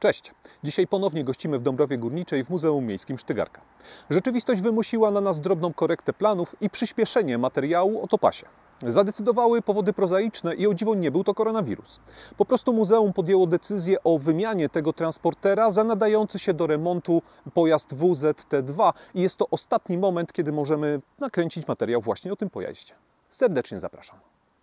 Cześć! Dzisiaj ponownie gościmy w Dąbrowie Górniczej w Muzeum Miejskim Sztygarka. Rzeczywistość wymusiła na nas drobną korektę planów i przyspieszenie materiału o topasie. Zadecydowały powody prozaiczne i o dziwo nie był to koronawirus. Po prostu muzeum podjęło decyzję o wymianie tego transportera za nadający się do remontu pojazd WZT2 i jest to ostatni moment, kiedy możemy nakręcić materiał właśnie o tym pojaździe. Serdecznie zapraszam.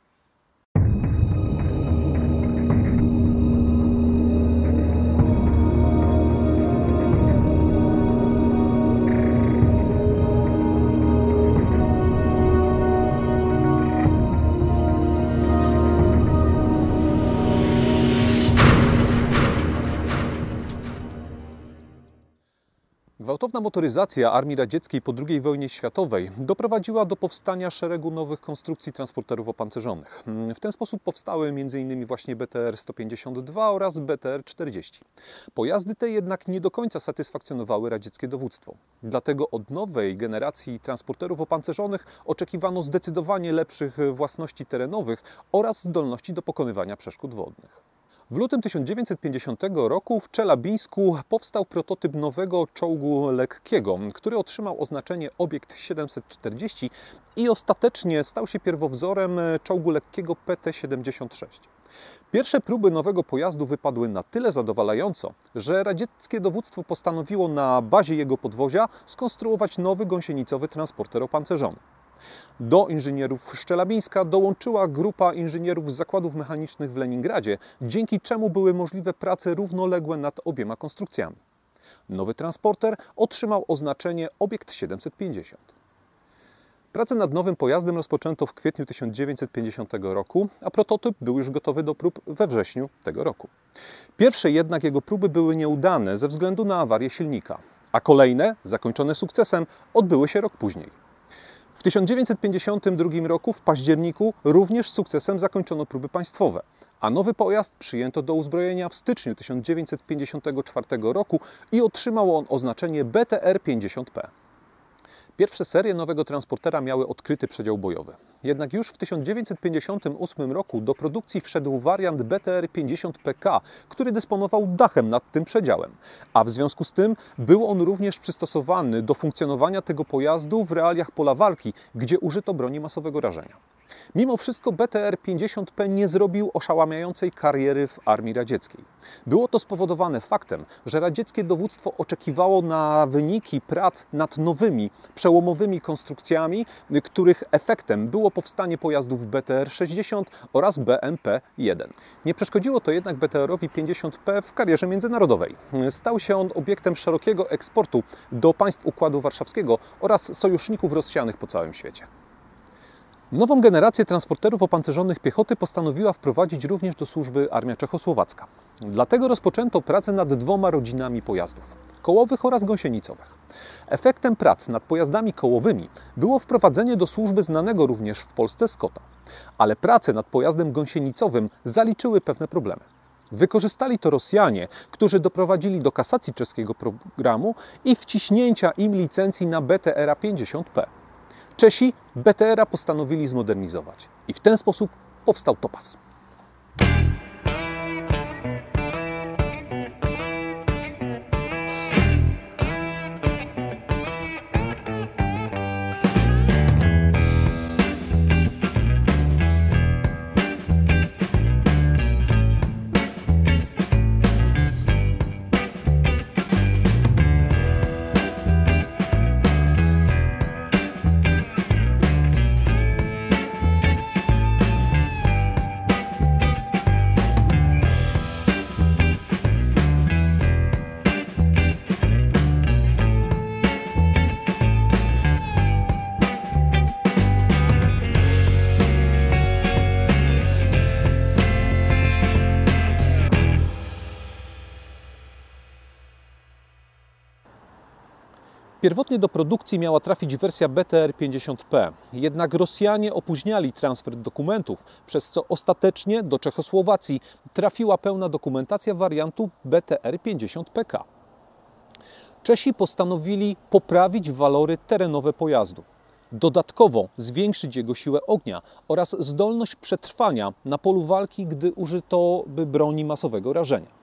Gwałtowna motoryzacja Armii Radzieckiej po II wojnie światowej doprowadziła do powstania szeregu nowych konstrukcji transporterów opancerzonych. W ten sposób powstały m.in. właśnie BTR-152 oraz BTR-40. Pojazdy te jednak nie do końca satysfakcjonowały radzieckie dowództwo. Dlatego od nowej generacji transporterów opancerzonych oczekiwano zdecydowanie lepszych własności terenowych oraz zdolności do pokonywania przeszkód wodnych. W lutym 1950 roku w Czelabińsku powstał prototyp nowego czołgu lekkiego, który otrzymał oznaczenie Obiekt 740 i ostatecznie stał się pierwowzorem czołgu lekkiego PT-76. Pierwsze próby nowego pojazdu wypadły na tyle zadowalająco, że radzieckie dowództwo postanowiło na bazie jego podwozia skonstruować nowy gąsienicowy transporter opancerzony. Do inżynierów Szczelabińska dołączyła grupa inżynierów z zakładów mechanicznych w Leningradzie, dzięki czemu były możliwe prace równoległe nad obiema konstrukcjami. Nowy transporter otrzymał oznaczenie Obiekt 750. Prace nad nowym pojazdem rozpoczęto w kwietniu 1950 roku, a prototyp był już gotowy do prób we wrześniu tego roku. Pierwsze jednak jego próby były nieudane ze względu na awarię silnika, a kolejne, zakończone sukcesem, odbyły się rok później. W 1952 roku w październiku również z sukcesem zakończono próby państwowe, a nowy pojazd przyjęto do uzbrojenia w styczniu 1954 roku i otrzymał on oznaczenie BTR-50P. Pierwsze serie nowego transportera miały odkryty przedział bojowy. Jednak już w 1958 roku do produkcji wszedł wariant BTR-50PK, który dysponował dachem nad tym przedziałem, a w związku z tym był on również przystosowany do funkcjonowania tego pojazdu w realiach pola walki, gdzie użyto broni masowego rażenia. Mimo wszystko BTR-50P nie zrobił oszałamiającej kariery w Armii Radzieckiej. Było to spowodowane faktem, że radzieckie dowództwo oczekiwało na wyniki prac nad nowymi, przełomowymi konstrukcjami, których efektem było powstanie pojazdów BTR-60 oraz BMP-1. Nie przeszkodziło to jednak BTR-owi 50P w karierze międzynarodowej. Stał się on obiektem szerokiego eksportu do państw Układu Warszawskiego oraz sojuszników rozsianych po całym świecie. Nową generację transporterów opancerzonych piechoty postanowiła wprowadzić również do służby Armia Czechosłowacka. Dlatego rozpoczęto pracę nad dwoma rodzinami pojazdów – kołowych oraz gąsienicowych. Efektem prac nad pojazdami kołowymi było wprowadzenie do służby znanego również w Polsce Scotta. Ale prace nad pojazdem gąsienicowym zaliczyły pewne problemy. Wykorzystali to Rosjanie, którzy doprowadzili do kasacji czeskiego programu i wciśnięcia im licencji na BTR-50P. Czesi BTR-a postanowili zmodernizować i w ten sposób powstał Topaz. Pierwotnie do produkcji miała trafić wersja BTR-50P, jednak Rosjanie opóźniali transfer dokumentów, przez co ostatecznie do Czechosłowacji trafiła pełna dokumentacja wariantu BTR-50PK. Czesi postanowili poprawić walory terenowe pojazdu. Dodatkowo zwiększyć jego siłę ognia oraz zdolność przetrwania na polu walki, gdy użyto by broni masowego rażenia.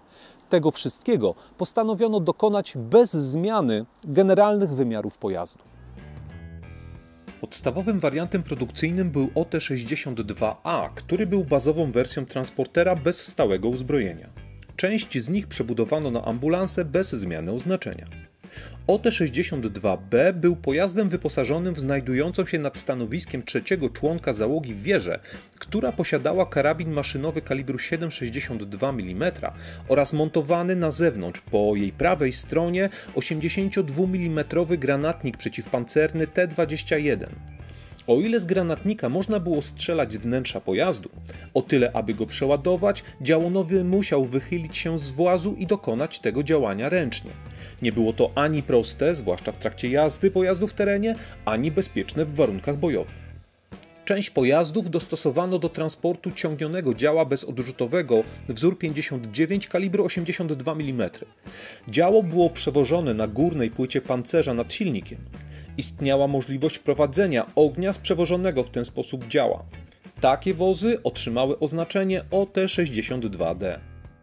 Tego wszystkiego postanowiono dokonać bez zmiany generalnych wymiarów pojazdu. Podstawowym wariantem produkcyjnym był OT-62A, który był bazową wersją transportera bez stałego uzbrojenia. Część z nich przebudowano na ambulanse bez zmiany oznaczenia. OT-62B był pojazdem wyposażonym w znajdującą się nad stanowiskiem trzeciego członka załogi wieżę, która posiadała karabin maszynowy kalibru 7,62 mm oraz montowany na zewnątrz po jej prawej stronie 82 mm granatnik przeciwpancerny T-21. O ile z granatnika można było strzelać z wnętrza pojazdu, o tyle aby go przeładować, działonowy musiał wychylić się z włazu i dokonać tego działania ręcznie. Nie było to ani proste, zwłaszcza w trakcie jazdy pojazdu w terenie, ani bezpieczne w warunkach bojowych. Część pojazdów dostosowano do transportu ciągnionego działa bezodrzutowego wzór 59 kalibru 82 mm. Działo było przewożone na górnej płycie pancerza nad silnikiem. Istniała możliwość prowadzenia ognia z przewożonego w ten sposób działa. Takie wozy otrzymały oznaczenie OT-62D.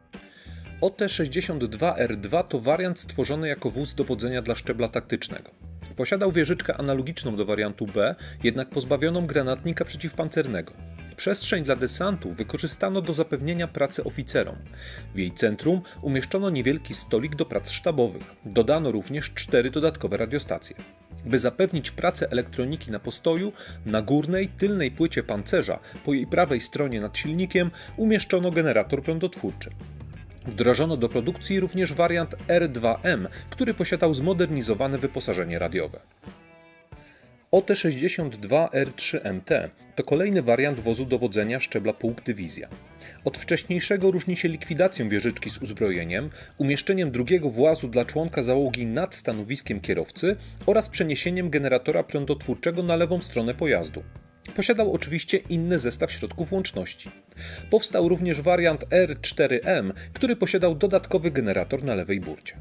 OT-62R2 to wariant stworzony jako wóz dowodzenia dla szczebla taktycznego. Posiadał wieżyczkę analogiczną do wariantu B, jednak pozbawioną granatnika przeciwpancernego. Przestrzeń dla desantu wykorzystano do zapewnienia pracy oficerom. W jej centrum umieszczono niewielki stolik do prac sztabowych. Dodano również 4 dodatkowe radiostacje. By zapewnić pracę elektroniki na postoju, na górnej, tylnej płycie pancerza, po jej prawej stronie nad silnikiem, umieszczono generator prądotwórczy. Wdrożono do produkcji również wariant R2M, który posiadał zmodernizowane wyposażenie radiowe. OT-62R3MT to kolejny wariant wozu dowodzenia szczebla pułk dywizja. Od wcześniejszego różni się likwidacją wieżyczki z uzbrojeniem, umieszczeniem drugiego włazu dla członka załogi nad stanowiskiem kierowcy oraz przeniesieniem generatora prądotwórczego na lewą stronę pojazdu. Posiadał oczywiście inny zestaw środków łączności. Powstał również wariant R4M, który posiadał dodatkowy generator na lewej burcie.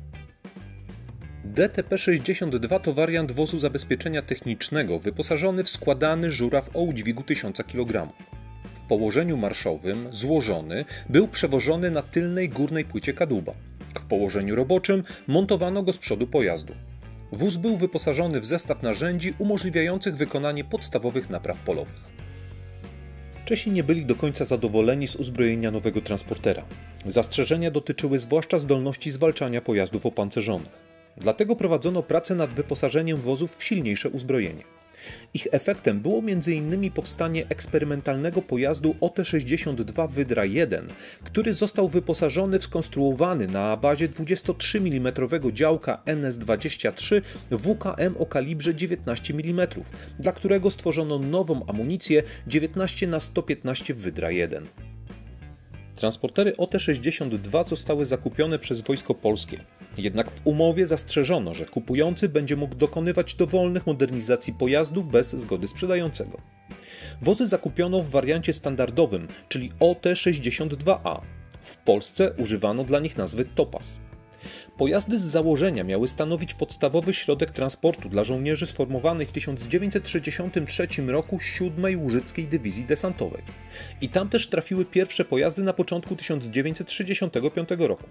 DTP-62 to wariant wozu zabezpieczenia technicznego wyposażony w składany żuraw o udźwigu 1000 kg. W położeniu marszowym, złożony, był przewożony na tylnej górnej płycie kadłuba. W położeniu roboczym montowano go z przodu pojazdu. Wóz był wyposażony w zestaw narzędzi umożliwiających wykonanie podstawowych napraw polowych. Czesi nie byli do końca zadowoleni z uzbrojenia nowego transportera. Zastrzeżenia dotyczyły zwłaszcza zdolności zwalczania pojazdów opancerzonych. Dlatego prowadzono pracę nad wyposażeniem wozów w silniejsze uzbrojenie. Ich efektem było m.in. powstanie eksperymentalnego pojazdu OT-62 Wydra 1, który został wyposażony w skonstruowany na bazie 23 mm działka NS-23 WKM o kalibrze 19 mm, dla którego stworzono nową amunicję 19×115 Wydra 1. Transportery OT-62 zostały zakupione przez Wojsko Polskie. Jednak w umowie zastrzeżono, że kupujący będzie mógł dokonywać dowolnych modernizacji pojazdu bez zgody sprzedającego. Wozy zakupiono w wariancie standardowym, czyli OT-62A. W Polsce używano dla nich nazwy Topaz. Pojazdy z założenia miały stanowić podstawowy środek transportu dla żołnierzy sformowanej w 1963 roku 7. Łużyckiej Dywizji Desantowej. I tam też trafiły pierwsze pojazdy na początku 1965 roku.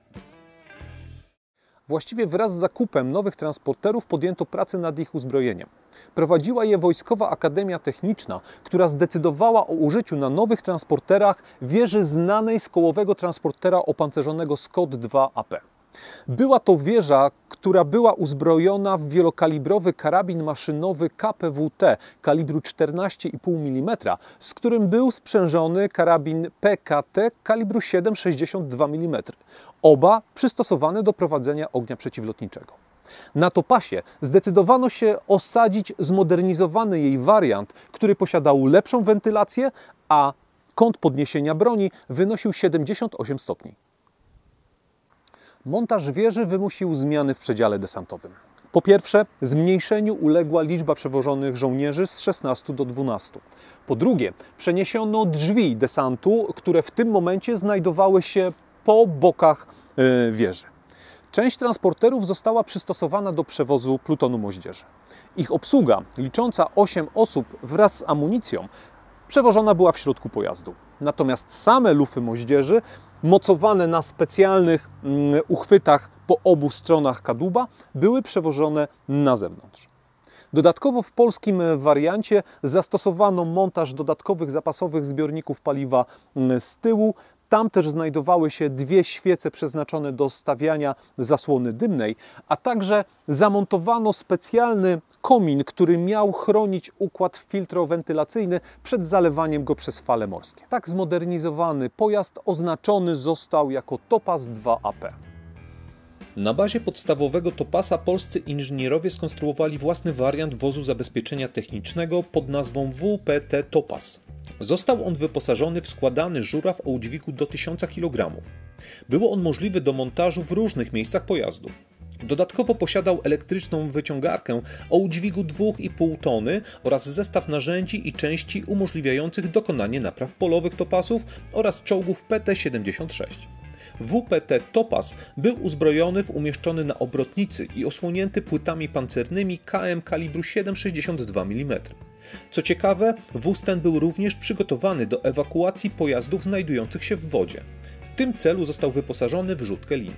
Właściwie wraz z zakupem nowych transporterów podjęto pracę nad ich uzbrojeniem. Prowadziła je Wojskowa Akademia Techniczna, która zdecydowała o użyciu na nowych transporterach wieży znanej z kołowego transportera opancerzonego Scott 2 AP. Była to wieża, która była uzbrojona w wielokalibrowy karabin maszynowy KPWT kalibru 14,5 mm, z którym był sprzężony karabin PKT kalibru 7,62 mm. Oba przystosowane do prowadzenia ognia przeciwlotniczego. Na Topasie zdecydowano się osadzić zmodernizowany jej wariant, który posiadał lepszą wentylację, a kąt podniesienia broni wynosił 78 stopni. Montaż wieży wymusił zmiany w przedziale desantowym. Po pierwsze, zmniejszeniu uległa liczba przewożonych żołnierzy z 16 do 12. Po drugie, przeniesiono drzwi desantu, które w tym momencie znajdowały się po bokach wieży. Część transporterów została przystosowana do przewozu plutonu moździerzy. Ich obsługa, licząca 8 osób wraz z amunicją, przewożona była w środku pojazdu. Natomiast same lufy moździerzy mocowane na specjalnych uchwytach po obu stronach kadłuba, były przewożone na zewnątrz. Dodatkowo w polskim wariancie zastosowano montaż dodatkowych zapasowych zbiorników paliwa z tyłu. Tam też znajdowały się dwie świece przeznaczone do stawiania zasłony dymnej, a także zamontowano specjalny komin, który miał chronić układ filtrowentylacyjny przed zalewaniem go przez fale morskie. Tak zmodernizowany pojazd oznaczony został jako Topaz 2AP. Na bazie podstawowego Topasa polscy inżynierowie skonstruowali własny wariant wozu zabezpieczenia technicznego pod nazwą WPT Topaz. Został on wyposażony w składany żuraw o udźwigu do 1000 kg. Było on możliwy do montażu w różnych miejscach pojazdu. Dodatkowo posiadał elektryczną wyciągarkę o udźwigu 2,5 tony oraz zestaw narzędzi i części umożliwiających dokonanie napraw polowych Topasów oraz czołgów PT-76. WPT Topaz był uzbrojony w umieszczony na obrotnicy i osłonięty płytami pancernymi KM kalibru 7,62 mm. Co ciekawe, wóz ten był również przygotowany do ewakuacji pojazdów znajdujących się w wodzie. W tym celu został wyposażony w rzutkę liny.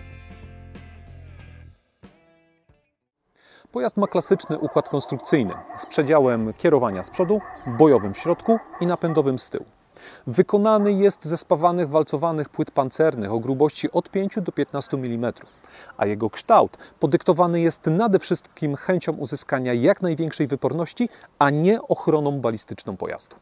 Pojazd ma klasyczny układ konstrukcyjny z przedziałem kierowania z przodu, bojowym w środku i napędowym z tyłu. Wykonany jest ze spawanych walcowanych płyt pancernych o grubości od 5 do 15 mm, a jego kształt podyktowany jest nade wszystkim chęcią uzyskania jak największej wyporności, a nie ochroną balistyczną pojazdu.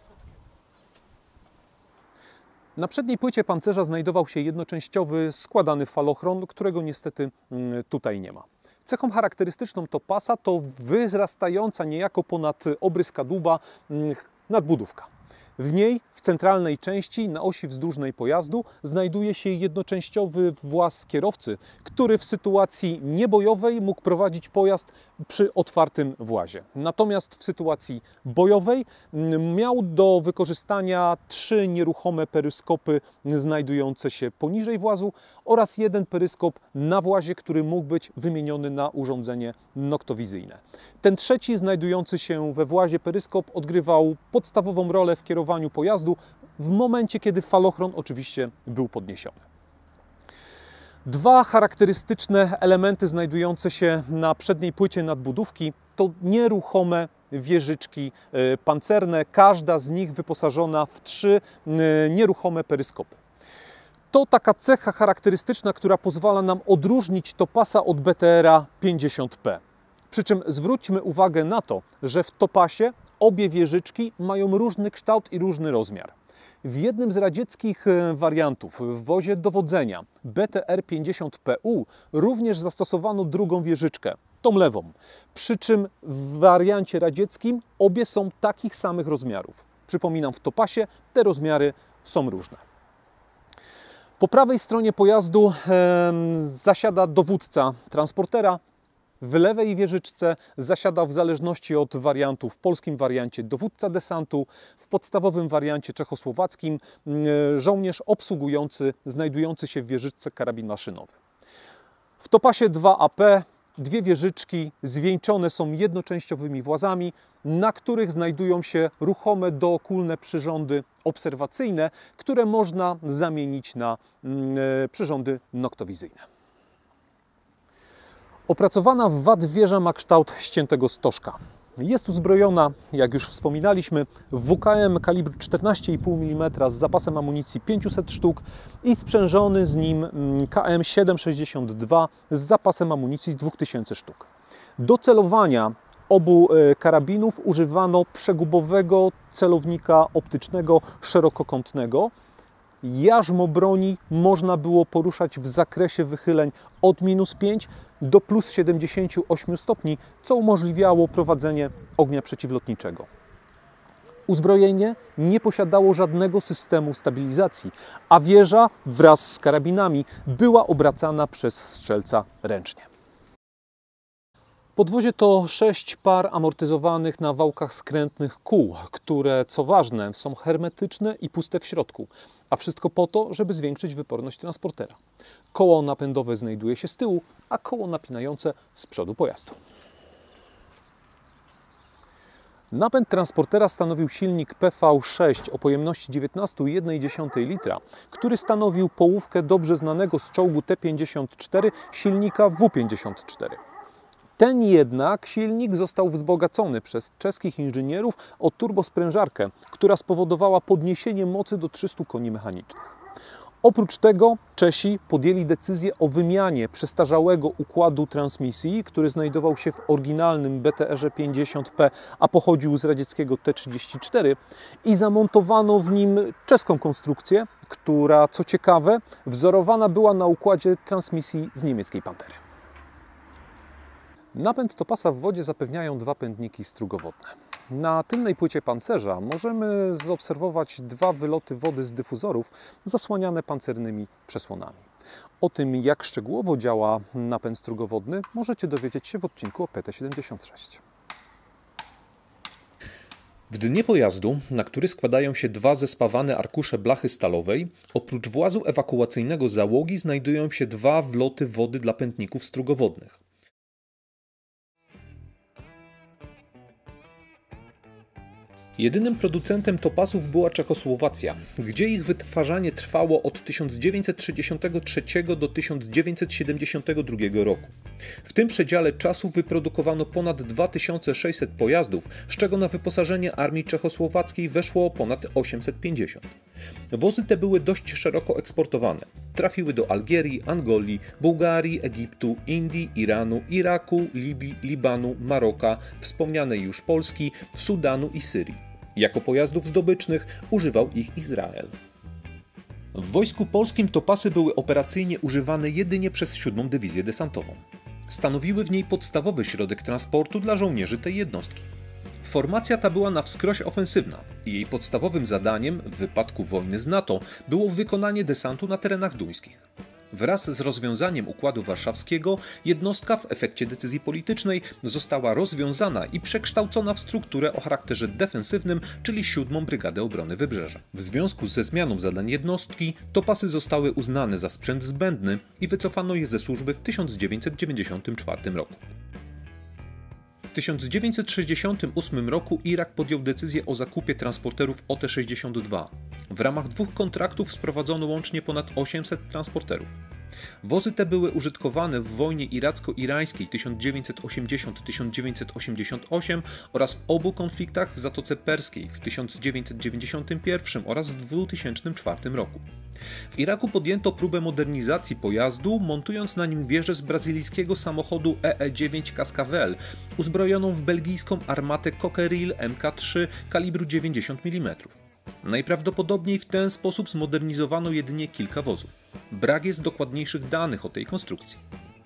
Na przedniej płycie pancerza znajdował się jednoczęściowy składany falochron, którego niestety tutaj nie ma. Cechą charakterystyczną Topasa to wyrastająca niejako ponad obrys kadłuba nadbudówka. W niej, w centralnej części, na osi wzdłużnej pojazdu, znajduje się jednoczęściowy właz kierowcy, który w sytuacji niebojowej mógł prowadzić pojazd przy otwartym włazie. Natomiast w sytuacji bojowej miał do wykorzystania 3 nieruchome peryskopy znajdujące się poniżej włazu oraz jeden peryskop na włazie, który mógł być wymieniony na urządzenie noktowizyjne. Ten trzeci, znajdujący się we włazie peryskop, odgrywał podstawową rolę w kierowaniu pojazdu w momencie, kiedy falochron oczywiście był podniesiony. Dwa charakterystyczne elementy znajdujące się na przedniej płycie nadbudówki to nieruchome wieżyczki pancerne, każda z nich wyposażona w 3 nieruchome peryskopy. To taka cecha charakterystyczna, która pozwala nam odróżnić Topasa od BTR-a 50P. Przy czym zwróćmy uwagę na to, że w Topasie obie wieżyczki mają różny kształt i różny rozmiar. W jednym z radzieckich wariantów, w wozie dowodzenia BTR-50PU, również zastosowano drugą wieżyczkę, tą lewą. Przy czym w wariancie radzieckim obie są takich samych rozmiarów. Przypominam, w Topasie te rozmiary są różne. Po prawej stronie pojazdu zasiada dowódca transportera. W lewej wieżyczce zasiada, w zależności od wariantu, w polskim wariancie dowódca desantu, w podstawowym wariancie czechosłowackim żołnierz obsługujący znajdujący się w wieżyczce karabin maszynowy. W Topasie 2AP dwie wieżyczki zwieńczone są jednoczęściowymi włazami, na których znajdują się ruchome dookólne przyrządy obserwacyjne, które można zamienić na przyrządy noktowizyjne. Opracowana w VAT wieża ma kształt ściętego stożka. Jest uzbrojona, jak już wspominaliśmy, w WKM kalibru 14,5 mm z zapasem amunicji 500 sztuk i sprzężony z nim KM 7,62 z zapasem amunicji 2000 sztuk. Do celowania obu karabinów używano przegubowego celownika optycznego szerokokątnego. Jarzmo broni można było poruszać w zakresie wychyleń od -5 do +78 stopni, co umożliwiało prowadzenie ognia przeciwlotniczego. Uzbrojenie nie posiadało żadnego systemu stabilizacji, a wieża wraz z karabinami była obracana przez strzelca ręcznie. Podwozie to 6 par amortyzowanych na wałkach skrętnych kół, które, co ważne, są hermetyczne i puste w środku, a wszystko po to, żeby zwiększyć wyporność transportera. Koło napędowe znajduje się z tyłu, a koło napinające z przodu pojazdu. Napęd transportera stanowił silnik PV6 o pojemności 19,1 litra, który stanowił połówkę dobrze znanego z czołgu T-54 silnika W-54. Ten jednak silnik został wzbogacony przez czeskich inżynierów o turbosprężarkę, która spowodowała podniesienie mocy do 300 koni mechanicznych. Oprócz tego Czesi podjęli decyzję o wymianie przestarzałego układu transmisji, który znajdował się w oryginalnym BTR-ze 50P, a pochodził z radzieckiego T-34 i zamontowano w nim czeską konstrukcję, która, co ciekawe, wzorowana była na układzie transmisji z niemieckiej Pantery. Napęd topasa w wodzie zapewniają dwa pędniki strugowodne. Na tylnej płycie pancerza możemy zaobserwować dwa wyloty wody z dyfuzorów zasłaniane pancernymi przesłonami. O tym, jak szczegółowo działa napęd strugowodny, możecie dowiedzieć się w odcinku o PT-76. W dnie pojazdu, na który składają się dwa zespawane arkusze blachy stalowej, oprócz włazu ewakuacyjnego załogi znajdują się dwa wloty wody dla pędników strugowodnych. Jedynym producentem topasów była Czechosłowacja, gdzie ich wytwarzanie trwało od 1963 do 1972 roku. W tym przedziale czasu wyprodukowano ponad 2600 pojazdów, z czego na wyposażenie armii czechosłowackiej weszło ponad 850. Wozy te były dość szeroko eksportowane. Trafiły do Algierii, Angolii, Bułgarii, Egiptu, Indii, Iranu, Iraku, Libii, Libanu, Maroka, wspomnianej już Polski, Sudanu i Syrii. Jako pojazdów zdobycznych używał ich Izrael. W wojsku polskim topasy były operacyjnie używane jedynie przez 7. Dywizję Desantową. Stanowiły w niej podstawowy środek transportu dla żołnierzy tej jednostki. Formacja ta była na wskroś ofensywna i jej podstawowym zadaniem w wypadku wojny z NATO było wykonanie desantu na terenach duńskich. Wraz z rozwiązaniem Układu Warszawskiego jednostka w efekcie decyzji politycznej została rozwiązana i przekształcona w strukturę o charakterze defensywnym, czyli 7. Brygadę Obrony Wybrzeża. W związku ze zmianą zadań jednostki topasy zostały uznane za sprzęt zbędny i wycofano je ze służby w 1994 roku. W 1968 roku Irak podjął decyzję o zakupie transporterów OT-62. W ramach 2 kontraktów sprowadzono łącznie ponad 800 transporterów. Wozy te były użytkowane w wojnie iracko-irańskiej 1980-1988 oraz w obu konfliktach w Zatoce Perskiej w 1991 oraz w 2004 roku. W Iraku podjęto próbę modernizacji pojazdu, montując na nim wieżę z brazylijskiego samochodu EE-9 Cascavel, uzbrojoną w belgijską armatę Cockerill Mk3 kalibru 90 mm. Najprawdopodobniej w ten sposób zmodernizowano jedynie kilka wozów. Brak jest dokładniejszych danych o tej konstrukcji.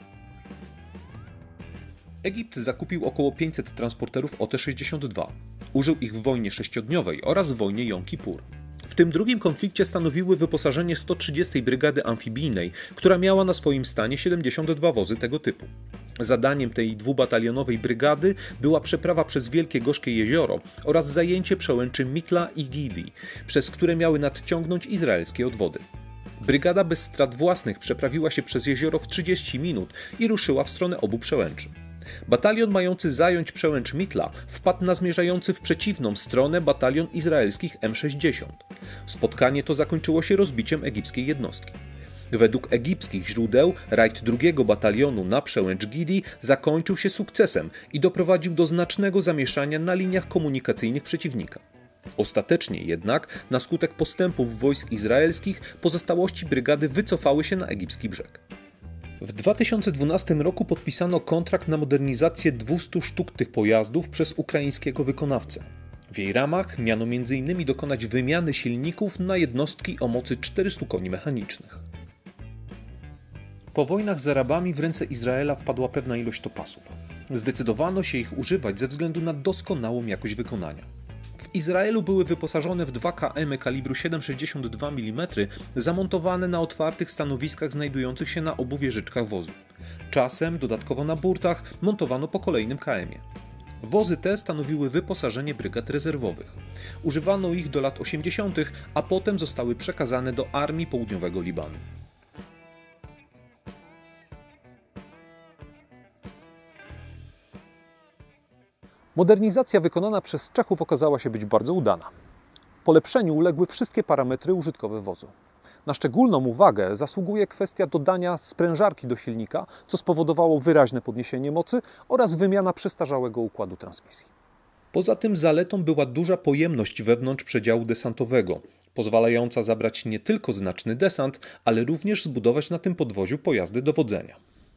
Egipt zakupił około 500 transporterów OT-62. Użył ich w wojnie sześciodniowej oraz w wojnie Jom Kippur. W tym drugim konflikcie stanowiły wyposażenie 130 Brygady Amfibijnej, która miała na swoim stanie 72 wozy tego typu. Zadaniem tej dwubatalionowej brygady była przeprawa przez Wielkie Gorzkie Jezioro oraz zajęcie przełęczy Mitla i Gili, przez które miały nadciągnąć izraelskie odwody. Brygada bez strat własnych przeprawiła się przez jezioro w 30 minut i ruszyła w stronę obu przełęczy. Batalion mający zająć przełęcz Mitla wpadł na zmierzający w przeciwną stronę batalion izraelskich M60. Spotkanie to zakończyło się rozbiciem egipskiej jednostki. Według egipskich źródeł rajd drugiego batalionu na przełęcz Gili zakończył się sukcesem i doprowadził do znacznego zamieszania na liniach komunikacyjnych przeciwnika. Ostatecznie jednak, na skutek postępów wojsk izraelskich, pozostałości brygady wycofały się na egipski brzeg. W 2012 roku podpisano kontrakt na modernizację 200 sztuk tych pojazdów przez ukraińskiego wykonawcę. W jej ramach miano m.in. dokonać wymiany silników na jednostki o mocy 400 koni mechanicznych. Po wojnach z Arabami w ręce Izraela wpadła pewna ilość topasów. Zdecydowano się ich używać ze względu na doskonałą jakość wykonania. W Izraelu były wyposażone w 2 KM kalibru 7,62 mm zamontowane na otwartych stanowiskach znajdujących się na obu wieżyczkach wozu. Czasem, dodatkowo na burtach, montowano po kolejnym KM-ie. Wozy te stanowiły wyposażenie brygad rezerwowych. Używano ich do lat 80., a potem zostały przekazane do Armii Południowego Libanu. Modernizacja wykonana przez Czechów okazała się być bardzo udana. Polepszeniu uległy wszystkie parametry użytkowe wozu. Na szczególną uwagę zasługuje kwestia dodania sprężarki do silnika, co spowodowało wyraźne podniesienie mocy oraz wymiana przestarzałego układu transmisji. Poza tym zaletą była duża pojemność wewnątrz przedziału desantowego, pozwalająca zabrać nie tylko znaczny desant, ale również zbudować na tym podwoziu pojazdy dowodzenia.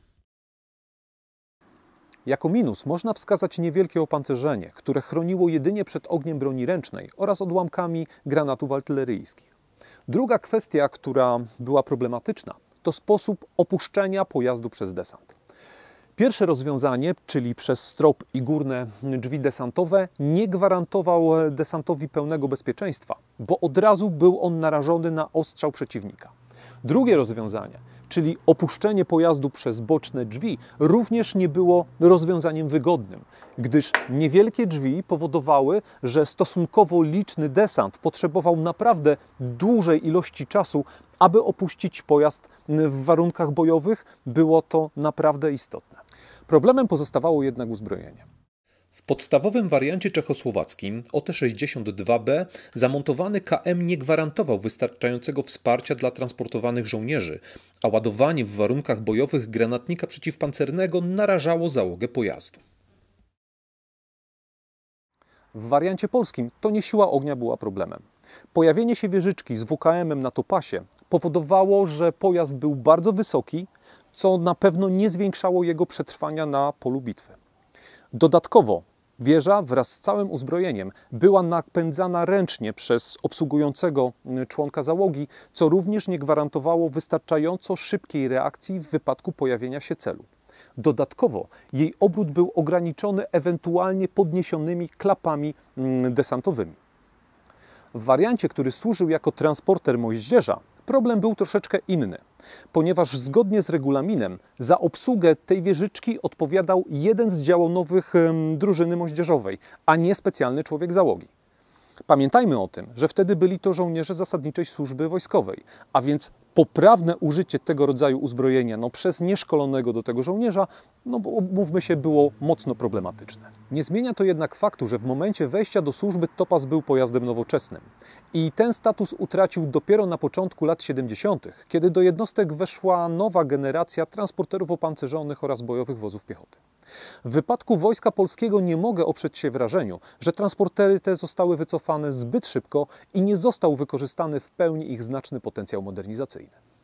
Jako minus można wskazać niewielkie opancerzenie, które chroniło jedynie przed ogniem broni ręcznej oraz odłamkami granatów artyleryjskich. Druga kwestia, która była problematyczna, to sposób opuszczenia pojazdu przez desant. Pierwsze rozwiązanie, czyli przez strop i górne drzwi desantowe, nie gwarantował desantowi pełnego bezpieczeństwa, bo od razu był on narażony na ostrzał przeciwnika. Drugie rozwiązanie, czyli opuszczenie pojazdu przez boczne drzwi, również nie było rozwiązaniem wygodnym, gdyż niewielkie drzwi powodowały, że stosunkowo liczny desant potrzebował naprawdę dużej ilości czasu, aby opuścić pojazd w warunkach bojowych. Było to naprawdę istotne. Problemem pozostawało jednak uzbrojenie. W podstawowym wariancie czechosłowackim OT-62B zamontowany KM nie gwarantował wystarczającego wsparcia dla transportowanych żołnierzy, a ładowanie w warunkach bojowych granatnika przeciwpancernego narażało załogę pojazdu. W wariancie polskim to nie siła ognia była problemem. Pojawienie się wieżyczki z WKM-em na topasie powodowało, że pojazd był bardzo wysoki, co na pewno nie zwiększało jego przetrwania na polu bitwy. Dodatkowo wieża wraz z całym uzbrojeniem była napędzana ręcznie przez obsługującego członka załogi, co również nie gwarantowało wystarczająco szybkiej reakcji w wypadku pojawienia się celu. Dodatkowo jej obrót był ograniczony ewentualnie podniesionymi klapami desantowymi. W wariancie, który służył jako transporter moździerza, problem był troszeczkę inny, ponieważ zgodnie z regulaminem za obsługę tej wieżyczki odpowiadał jeden z działonowych drużyny moździerzowej, a nie specjalny człowiek załogi. Pamiętajmy o tym, że wtedy byli to żołnierze zasadniczej służby wojskowej, a więc poprawne użycie tego rodzaju uzbrojenia przez nieszkolonego do tego żołnierza, bo umówmy się, było mocno problematyczne. Nie zmienia to jednak faktu, że w momencie wejścia do służby Topaz był pojazdem nowoczesnym i ten status utracił dopiero na początku lat 70., kiedy do jednostek weszła nowa generacja transporterów opancerzonych oraz bojowych wozów piechoty. W wypadku Wojska Polskiego nie mogę oprzeć się wrażeniu, że transportery te zostały wycofane zbyt szybko i nie został wykorzystany w pełni ich znaczny potencjał modernizacyjny.